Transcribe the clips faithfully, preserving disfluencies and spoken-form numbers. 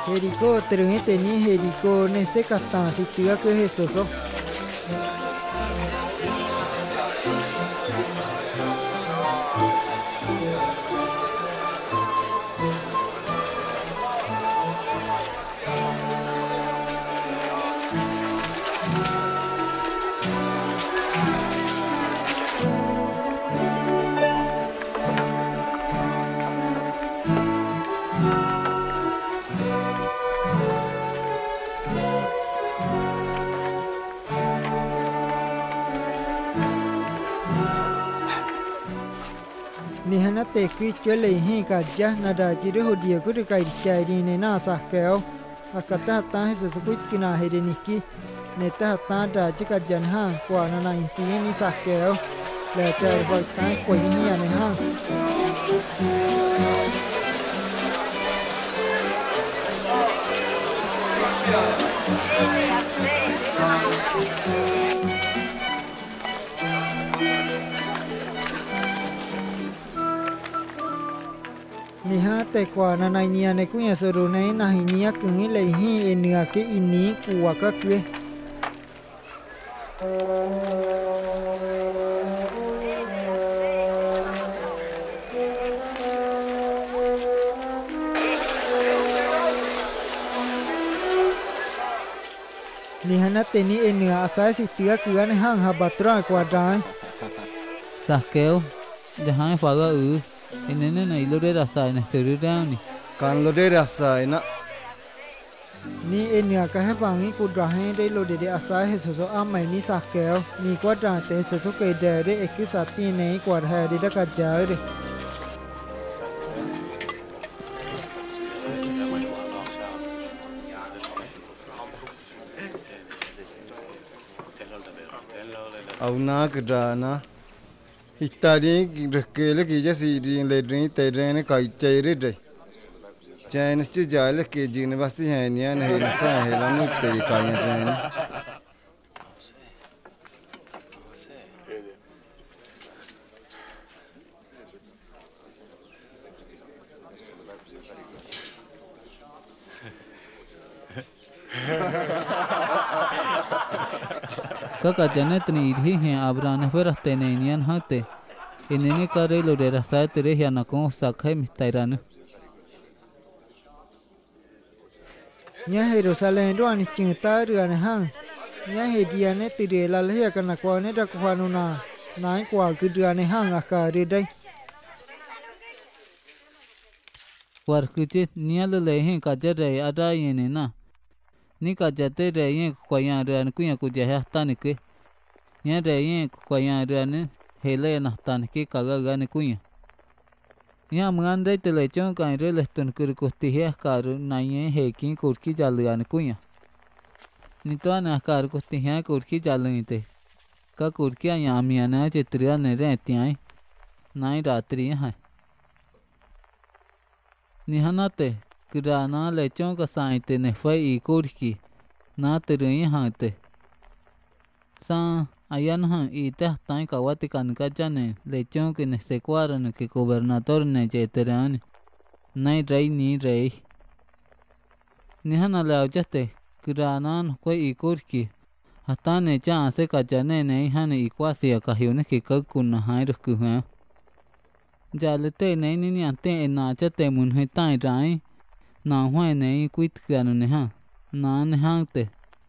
Jerico terus teni Jerico nese katan situa ke Jesuso. Ni hana te kui chwele hi ka ja nada jiru hodia ku kai chai ri ne na sa keo akata ta he su ku kina he de niki ne ta ta da chi ka jan ha kwa na na si ni sa keo le chai bo ta ko ni ya ne ha ni ha te kwa na na nia ne ku ya so ru nei na hi nia ku ngi le hi e nia ke ini ku wa ka kwe ni hana te ni e nia asa si tia ku ne hang ha batra kwa dai sa keo jahan fa ga u inene na ilo de rasa ne seru down ni kan lo de rasa na ni e nia ka he bangi ku dra he de lo de de asa he so so a mai ni sa keo ni kwa dra te so so ke de de e ki sa ti nei kwa ha de da ka ja de au na ka da na Itadi rekele ki jasi di le drin te drin kai chaire de chain sti jale ke jin basti hai nia ne sa he la mu te kai drin kaka janet ni idhi he abrana ferate ne nian hate inene kare lo de rasa tere ya na ko sakhe mitairan nya Jerusalem do ani cinta ru ne hang nya he dia ne tire la le ka na ko ne da ko nu na nai kwa ku dia ne hang aka ri dai war kuche nial le he ka jare ada yene na ni ka jate re ye ko ya ran ku ya ku ja ha tan ke nya re ye ko ya ran hele na tan ke ka ga ga ne ku ya ya man de te le chon ka re le ton kur ko ti he ka ru na ye he ki kur ki jal ga ne ku ya ni to na ka ko ti he kur ki jal ni te ka kur ki ya mi na chitriya ne re ti ai nai ratri ha ni hanate Kirana lechon ka sainte ne fai i kurki na terui hante sa ayan han i te tai ka wati kan ka jane lechon ke ne sekwaran ke gobernador ne jeteran nai rei ni rei ni hana la jate Kirana ko i kurki hata ne cha se ka jane ne han i kwasi ka hiune ke ka kun hai ru ku ha jalete ne ni ni ante na chate mun he tai rai na hoai nei kuit kanu ne ha na ne hangte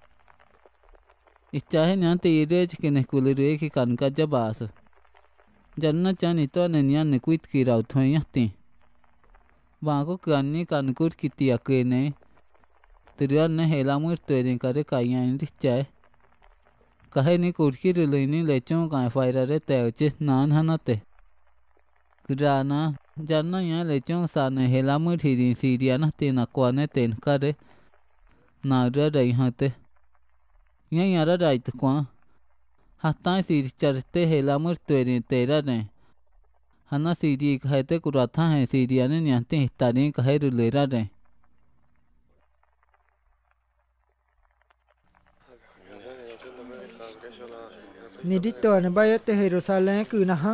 ichahe nyante irech ke ne kulire ki kan ka jabas janna chani to ne nyan ne kuit ki rau thoi yati ba ko kanni kan kut ki tia ke ne trian ne hela mur torin kare kaiyan richai kahe ni kut ki releini lechon ka faira re te che nan hanate Kirana janna ya lechon sa ne hela mu thirin siria na te na kwa ne ten kare na ra dai hate nya ya ra dai te kwa hatta si charte hela mu twerin te ra ne hana siri khate kuratha hai siria ne nya te tari khe ru le ra de ni di to ne ba te Jerusalem ku na ha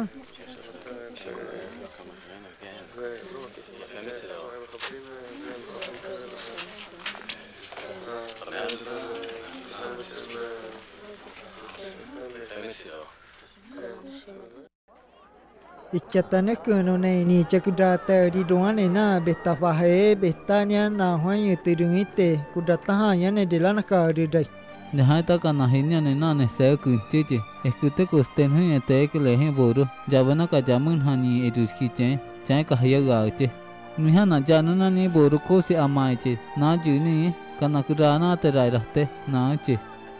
Ichatane kuno ne ni cakudata di doane na beta pahe betanya na hoye tirungite kudata hanya ne delana ka ridai. Jahai ta kana hinya ne na ne se kuncheche ekute kosten huye te ke lehe boru jabana ka jamun hani eruski che chae ka haya gache miha na januna ni boru ko se amai che na juni kana kurana te rai rahte na che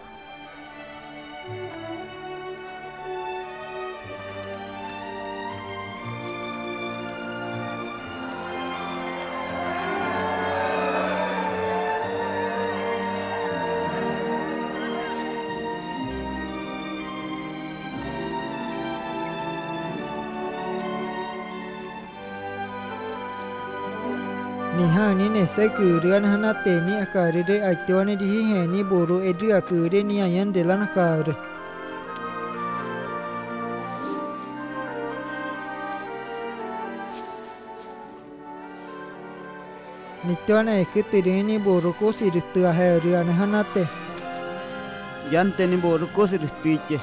Ni ha ni ne se kurian hana te ni akare de aitwane di he ni boru edri akure ni ayan delana kar. Nitwana ekitire ni boru ko siritu ahe rian hana te. Yan te ni boru ko siritu che.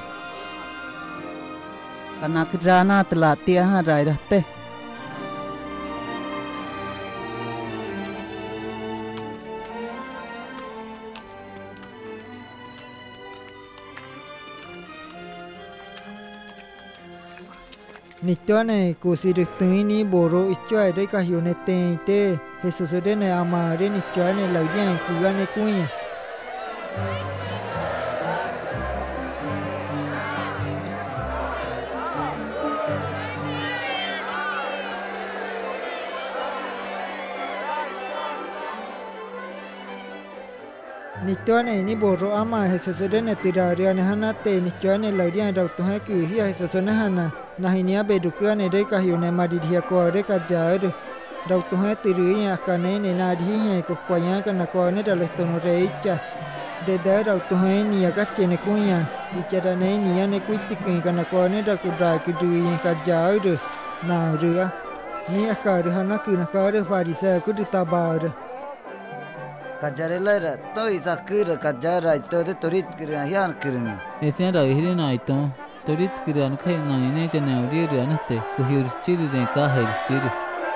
Kanak rana telati ha rai rahte. Nitwane kusiritu ni boru ichwa de kahyone te te Jesus de ne amare nitwane laudian kuyane kuya. Nitwane ni boru ama Jesus de ne tiraria ne hana te nitwane laudian rautu ha ku hi Jesus ne hana nahinia bedukia ne de kahyone madidia ko de kajar rautu ha tiriya kane ne na di he ko kwanya kana ko ne dale tono reicha de da rautu ha ni ya kache ne kunya ichara ne ni ya ne kuitiki kana ko ne da kudra kidu kajar na rua ni akar hana kina kar farisa kuditabar Kajarela ra to isa kir kajara to de torit kir yan kirni. ese ra hiri na ito torit kiran khai na ine chane uri ri anate ko hirchiri ne ka hirchiri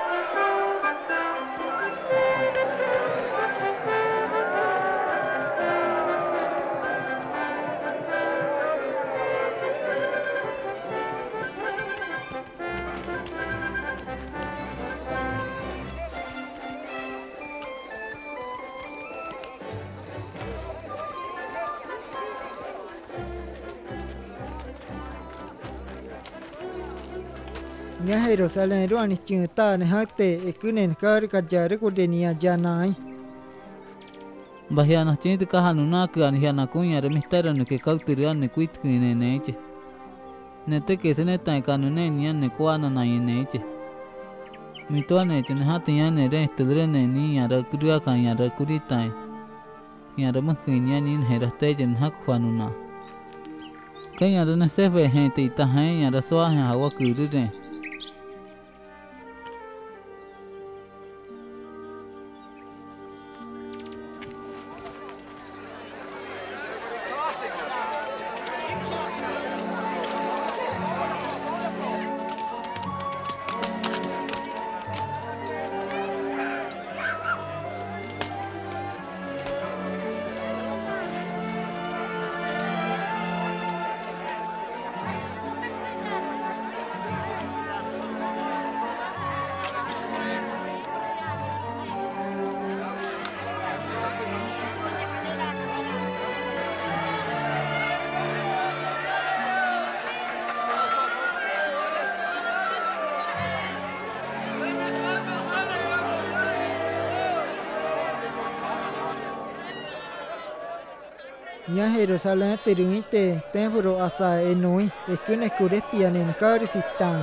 Nya Jerusalem ro ani chinta ne hate ekunen kar kajar ko denia janai bahya na chint ka hanuna kan hiya na kunya re mistara ne ke kautirian ne kuit kine neche ne te ke sene ta kanune nian ne kwana na neche mito ne chen hatiya ne re tudre ne ni ya ra kudua kan ya ra kuditai ya ra makhinya ni ne ra te jen hak khwanuna kaya ra ne se ve he te ta he ya ra swa he hawa kuru re Nya Jerusalem tirungite templo asa enoi ekune kurestia ne kar sitan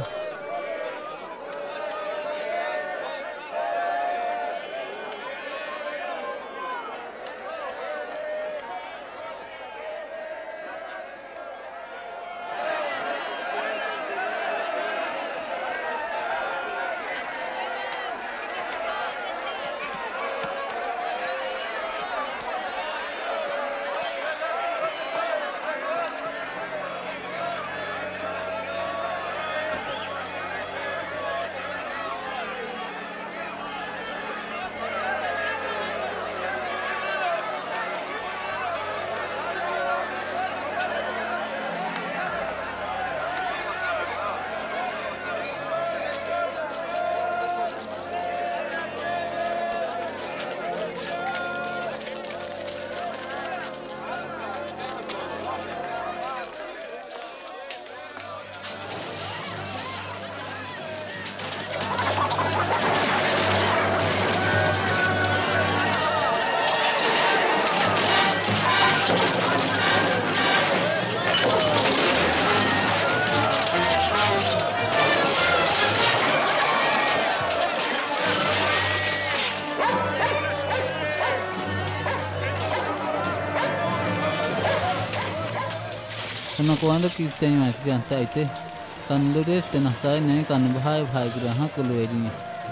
karena kuanda kita ni masih kan itu kan ludes tenah saya ni kan bahaya bahaya gerah keluar ni.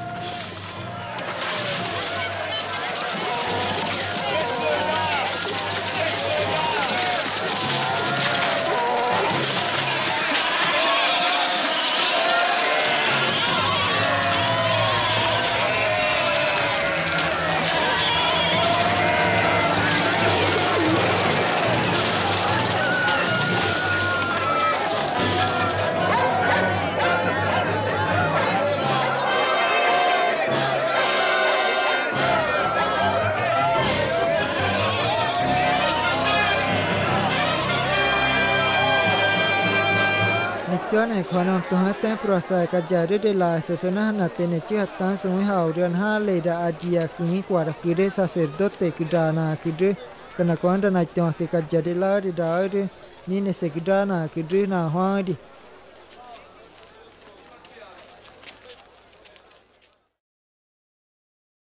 Tuan ek khana tuhan ten prasai kajari de la sesona natene chi hatan sumi haurian ha leda adia kini kwara kide sacerdote kidana kide kana kwanda na tuan ke kajari la de da ni ne se kidana kide na hwadi